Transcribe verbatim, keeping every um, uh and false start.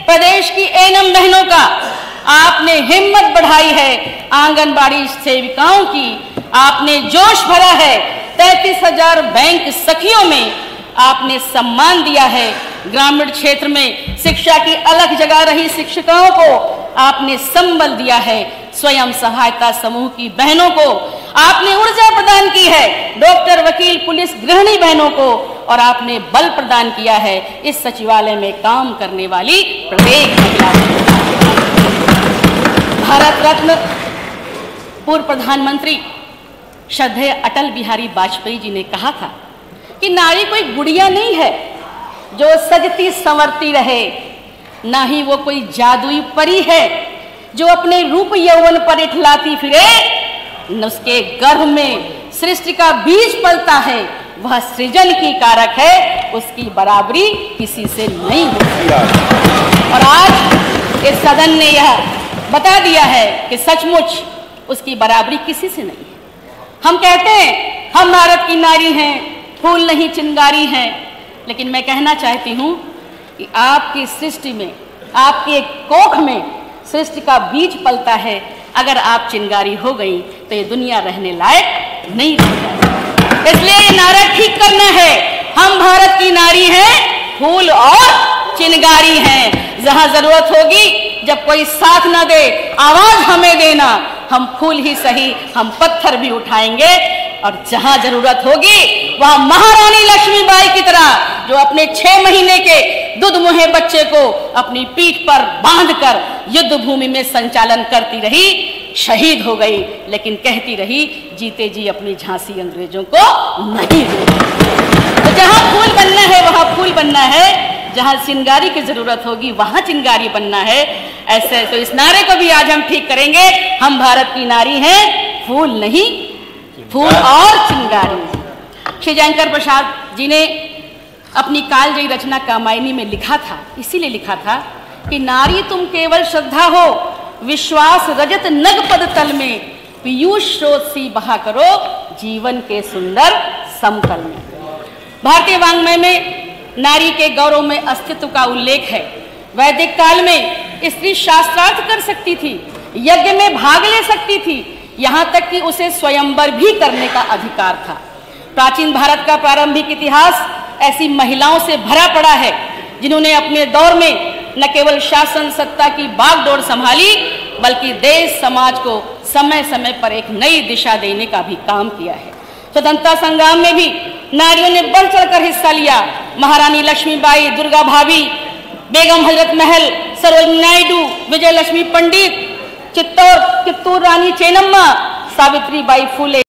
प्रदेश की एनएम बहनों का आपने हिम्मत बढ़ाई है, आंगनबाड़ी सेविकाओं की आपने जोश भरा है, तैंतीस हजार बैंक सखियों में आपने सम्मान दिया है, ग्रामीण क्षेत्र में शिक्षा की अलग जगह रही शिक्षिकाओं को आपने संबल दिया है, स्वयं सहायता समूह की बहनों को आपने ऊर्जा प्रदान की है, डॉक्टर, वकील, पुलिस, गृहिणी बहनों को और आपने बल प्रदान किया है इस सचिवालय में काम करने वाली प्रत्येक महिला को। भारत रत्न पूर्व प्रधानमंत्री श्रद्धेय अटल बिहारी वाजपेयी जी ने कहा था कि नारी कोई गुड़िया नहीं है जो सजती संवरती रहे, ना ही वो कोई जादुई परी है जो अपने रूप यौवन पर इठलाती फिरे, न उसके गर्भ में सृष्टि का बीज पलता है, वह सृजन की कारक है, उसकी बराबरी किसी से नहीं होती। और आज इस सदन ने यह बता दिया है कि सचमुच उसकी बराबरी किसी से नहीं है। हम कहते हैं हम भारत की नारी हैं, फूल नहीं चिंगारी हैं, लेकिन मैं कहना चाहती हूँ कि आपकी सृष्टि में, आपके कोख में सृष्टि का बीज पलता है, अगर आप चिंगारी हो गई तो ये दुनिया रहने लायक नहीं रहेगी। इसलिए ये नारा ठीक करना है, हम भारत की नारी हैं, फूल और चिंगारी हैं। जहां जरूरत होगी, जब कोई साथ न दे, आवाज हमें देना, हम फूल ही सही, हम पत्थर भी उठाएंगे। और जहां जरूरत होगी वहां महारानी लक्ष्मीबाई की तरह जो अपने छह महीने के दूध मुहे बच्चे को अपनी पीठ पर बांधकर युद्ध भूमि में संचालन करती रही, शहीद हो गई, लेकिन कहती रही जीते जी अपनी झांसी अंग्रेजों को नहीं दे। तो जहां फूल बनना है वहां फूल बनना है, जहां चिंगारी की जरूरत होगी वहां चिंगारी बनना है। ऐसे तो इस नारे को भी आज हम ठीक करेंगे, हम भारत की नारी हैं, फूल नहीं, फूल और चिंगारी। श्री जयशंकर प्रसाद जी ने अपनी कालजयी रचना कामायनी में लिखा था, इसीलिए लिखा था कि नारी तुम केवल श्रद्धा हो, विश्वास रजत नग पद तल में, पीयूष स्रोत सी बहा करो जीवन के सुंदर समतल में। भारतीय वाङ्मय में नारी के गौरव में अस्तित्व का उल्लेख है। वैदिक काल में स्त्री शास्त्रार्थ कर सकती थी, यज्ञ में भाग ले सकती थी, यहाँ तक कि उसे स्वयंवर भी करने का अधिकार था। प्राचीन भारत का प्रारंभिक इतिहास ऐसी महिलाओं से भरा पड़ा है जिन्होंने अपने दौर में न केवल शासन सत्ता की बागडोर संभाली, बल्कि देश समाज को समय समय पर एक नई दिशा देने का भी काम किया है। स्वतंत्रता संग्राम में भी नारियों ने बढ़ चढ़कर हिस्सा लिया। महारानी लक्ष्मीबाई, दुर्गा भाभी, बेगम हजरत महल, सरोजिनी नायडू, विजय लक्ष्मी पंडित, चित्तौड़ कित्तूर रानी चेन्नम्मा, सावित्री बाई फुले।